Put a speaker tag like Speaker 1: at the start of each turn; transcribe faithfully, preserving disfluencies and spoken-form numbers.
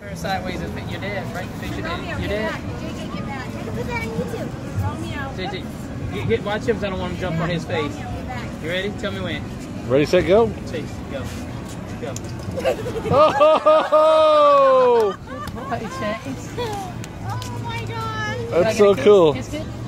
Speaker 1: Turn sideways and fit your dad, right? Face your dad. Your dad.
Speaker 2: J J, get back. I can put that on YouTube. Romeo.
Speaker 1: J J, get, get, watch him, 'cause I don't want him to jump on his face. You ready? Tell me when.
Speaker 3: Ready, set, go.
Speaker 1: Chase, go. Go.
Speaker 3: Oh!
Speaker 1: Hi, Chase.
Speaker 2: Oh my God.
Speaker 3: That's so cool.
Speaker 1: Kiss it.